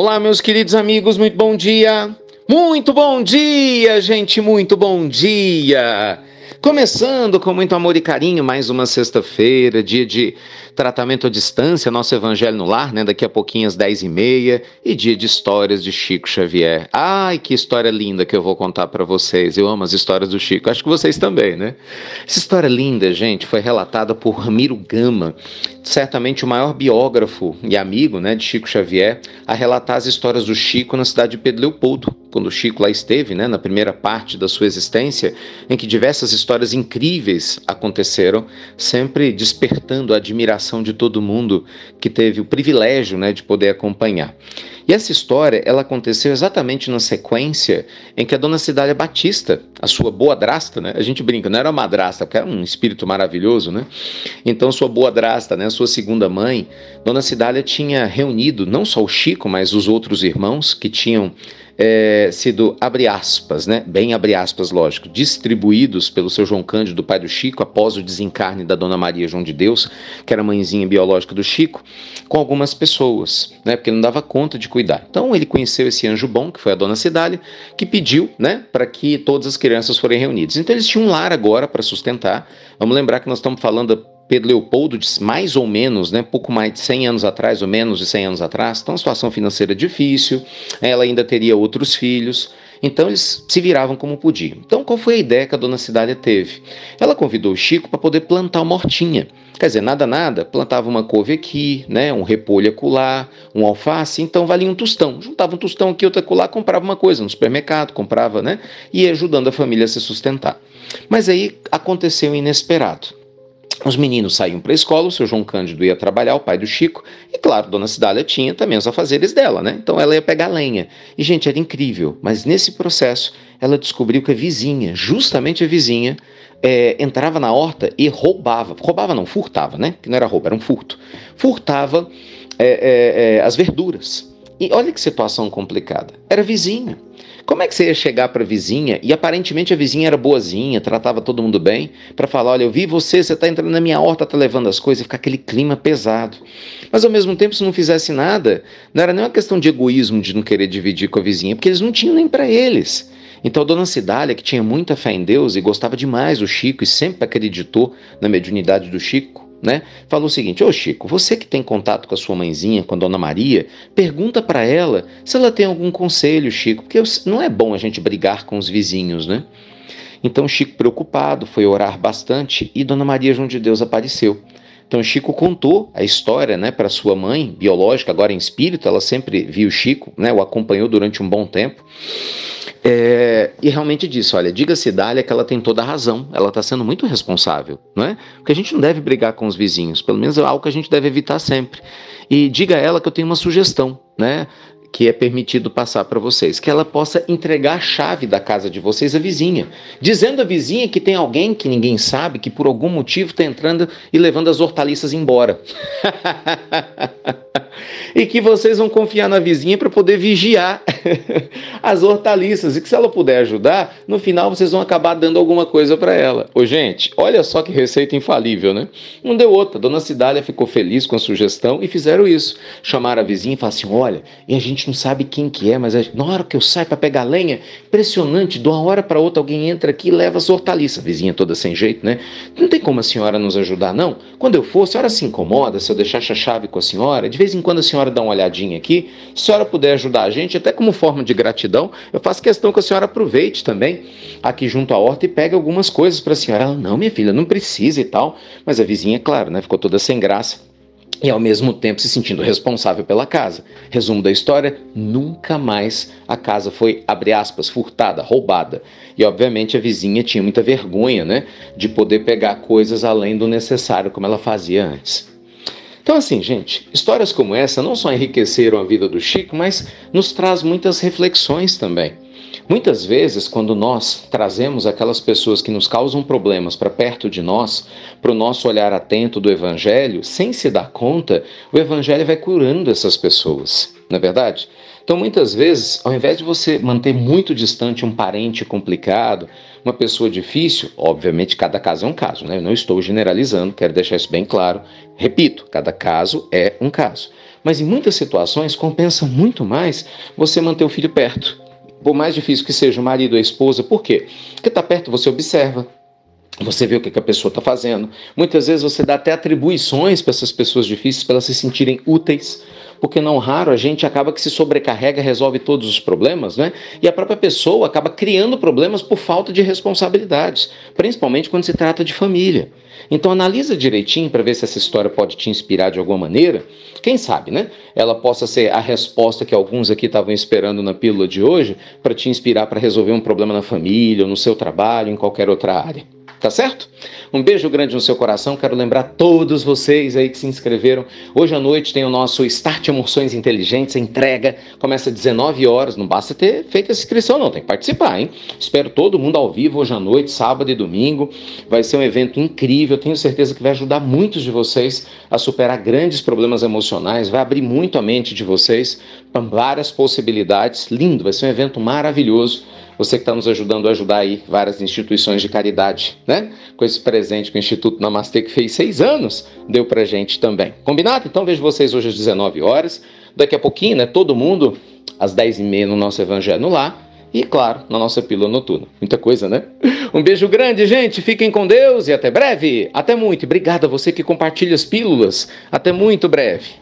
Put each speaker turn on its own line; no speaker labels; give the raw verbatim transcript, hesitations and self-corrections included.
Olá, meus queridos amigos, muito bom dia! Muito bom dia, gente, muito bom dia! Começando com muito amor e carinho, mais uma sexta-feira, dia de tratamento à distância, nosso Evangelho no Lar, né? Daqui a pouquinho às dez e meia, e dia de histórias de Chico Xavier. Ai, que história linda que eu vou contar para vocês. Eu amo as histórias do Chico, acho que vocês também, né? Essa história linda, gente, foi relatada por Ramiro Gama, certamente o maior biógrafo e amigo, né, de Chico Xavier, a relatar as histórias do Chico na cidade de Pedro Leopoldo, quando o Chico lá esteve, né, na primeira parte da sua existência, em que diversas histórias incríveis aconteceram, sempre despertando a admiração de todo mundo que teve o privilégio, né, de poder acompanhar. E essa história, ela aconteceu exatamente na sequência em que a Dona Cidália Batista, a sua boadrasta, né, a gente brinca, não era uma madrasta, porque era um espírito maravilhoso, né, então sua boadrasta, né, sua segunda mãe, Dona Cidália tinha reunido não só o Chico, mas os outros irmãos que tinham É, sido, abre aspas, né, bem abre aspas, lógico, distribuídos pelo seu João Cândido, pai do Chico, após o desencarne da Dona Maria João de Deus, que era a mãezinha biológica do Chico, com algumas pessoas, né, porque ele não dava conta de cuidar. Então ele conheceu esse anjo bom, que foi a Dona Cidália, que pediu, né, para que todas as crianças forem reunidas. Então eles tinham um lar agora para sustentar. Vamos lembrar que nós estamos falando da Pedro Leopoldo, mais ou menos, né, pouco mais de cem anos atrás, ou menos de cem anos atrás, então uma situação financeira difícil, ela ainda teria outros filhos, então eles se viravam como podiam. Então qual foi a ideia que a Dona Cidália teve? Ela convidou o Chico para poder plantar uma hortinha, quer dizer, nada, nada, plantava uma couve aqui, né, um repolho acolá, um alface, então valia um tostão, juntava um tostão aqui, outro acolá, comprava uma coisa no supermercado, comprava, né, e ia ajudando a família a se sustentar. Mas aí aconteceu o inesperado. Os meninos saíam para a escola, o seu João Cândido ia trabalhar, o pai do Chico, e claro, Dona Cidália tinha também os afazeres dela, né? Então ela ia pegar lenha. E, gente, era incrível, mas nesse processo ela descobriu que a vizinha, justamente a vizinha, é, entrava na horta e roubava, roubava não, furtava, né? Que não era roubo, era um furto. Furtava é, é, é, as verduras. E olha que situação complicada, era vizinha. Como é que você ia chegar para a vizinha, e aparentemente a vizinha era boazinha, tratava todo mundo bem, para falar, olha, eu vi você, você está entrando na minha horta, está levando as coisas, e ficar aquele clima pesado. Mas ao mesmo tempo, se não fizesse nada, não era nem uma questão de egoísmo de não querer dividir com a vizinha, porque eles não tinham nem para eles. Então a Dona Cidália, que tinha muita fé em Deus e gostava demais do Chico e sempre acreditou na mediunidade do Chico, né, falou o seguinte: ô Chico, você que tem contato com a sua mãezinha, com a Dona Maria, pergunta para ela se ela tem algum conselho, Chico, porque não é bom a gente brigar com os vizinhos, né? Então Chico, preocupado, foi orar bastante e Dona Maria João de Deus apareceu. Então Chico contou a história, né, para sua mãe biológica, agora em espírito, ela sempre viu Chico, né, o acompanhou durante um bom tempo. É, e realmente disse, olha, diga a Cidália que ela tem toda a razão, ela está sendo muito responsável, não é? Porque a gente não deve brigar com os vizinhos, pelo menos é algo que a gente deve evitar sempre. E diga a ela que eu tenho uma sugestão, né, que é permitido passar para vocês, que ela possa entregar a chave da casa de vocês à vizinha, dizendo à vizinha que tem alguém que ninguém sabe, que por algum motivo está entrando e levando as hortaliças embora. E que vocês vão confiar na vizinha para poder vigiar as hortaliças, e que se ela puder ajudar, no final vocês vão acabar dando alguma coisa para ela. Ô gente, olha só que receita infalível, né? Não deu outra, Dona Cidália ficou feliz com a sugestão e fizeram isso. Chamaram a vizinha e falaram assim, olha, e a gente não sabe quem que é, mas a gente, na hora que eu saio para pegar lenha, impressionante, de uma hora para outra alguém entra aqui e leva as hortaliças. A vizinha toda sem jeito, né? Não tem como a senhora nos ajudar, não? Quando eu for, a senhora se incomoda se eu deixar a chave com a senhora? De vez em quando a senhora dá uma olhadinha aqui, se a senhora puder ajudar a gente, até como forma de gratidão, eu faço questão que a senhora aproveite também aqui junto à horta e pegue algumas coisas para a senhora. Ela, não, minha filha, não precisa e tal. Mas a vizinha, claro, né, ficou toda sem graça e ao mesmo tempo se sentindo responsável pela casa. Resumo da história, nunca mais a casa foi, abre aspas, furtada, roubada. E obviamente a vizinha tinha muita vergonha, né, de poder pegar coisas além do necessário, como ela fazia antes. Então assim, gente, histórias como essa não só enriqueceram a vida do Chico, mas nos traz muitas reflexões também. Muitas vezes, quando nós trazemos aquelas pessoas que nos causam problemas para perto de nós, para o nosso olhar atento do Evangelho, sem se dar conta, o Evangelho vai curando essas pessoas, não é verdade? Então, muitas vezes, ao invés de você manter muito distante um parente complicado, uma pessoa difícil, obviamente cada caso é um caso, né? Eu não estou generalizando, quero deixar isso bem claro. Repito, cada caso é um caso. Mas em muitas situações compensa muito mais você manter o filho perto. Por mais difícil que seja o marido ou a esposa, por quê? Porque está perto, você observa, você vê o que a pessoa está fazendo. Muitas vezes você dá até atribuições para essas pessoas difíceis, para elas se sentirem úteis, porque não raro a gente acaba que se sobrecarrega, resolve todos os problemas, né? E a própria pessoa acaba criando problemas por falta de responsabilidades, principalmente quando se trata de família. Então analisa direitinho para ver se essa história pode te inspirar de alguma maneira. Quem sabe, né? Ela possa ser a resposta que alguns aqui estavam esperando na pílula de hoje para te inspirar para resolver um problema na família, ou no seu trabalho, em qualquer outra área. Tá certo? Um beijo grande no seu coração. Quero lembrar todos vocês aí que se inscreveram. Hoje à noite tem o nosso Start Emoções Inteligentes, a entrega. Começa às dezenove horas. Não basta ter feito essa inscrição não, tem que participar, hein? Espero todo mundo ao vivo hoje à noite, sábado e domingo. Vai ser um evento incrível. Tenho certeza que vai ajudar muitos de vocês a superar grandes problemas emocionais. Vai abrir muito a mente de vocês para várias possibilidades. Lindo, vai ser um evento maravilhoso. Você que está nos ajudando a ajudar aí várias instituições de caridade, né? Com esse presente que o Instituto Namastê, que fez seis anos, deu pra gente também. Combinado? Então vejo vocês hoje às dezenove horas. Daqui a pouquinho, né? Todo mundo às dez e meia no nosso Evangelho no Lar. E, claro, na nossa pílula noturna. Muita coisa, né? Um beijo grande, gente. Fiquem com Deus e até breve. Até muito. Obrigado a você que compartilha as pílulas. Até muito breve.